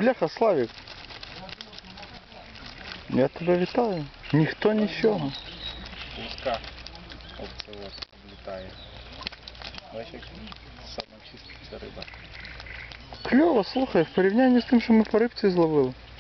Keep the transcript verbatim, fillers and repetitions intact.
Бляха, Славік. Я тебе вітаю. Ніхто нічого. Пуска. Оце ось облітає. Бачиш, як саме чиста риба. Кльово, слухай, в порівнянні з тим, що ми по рибці зловили.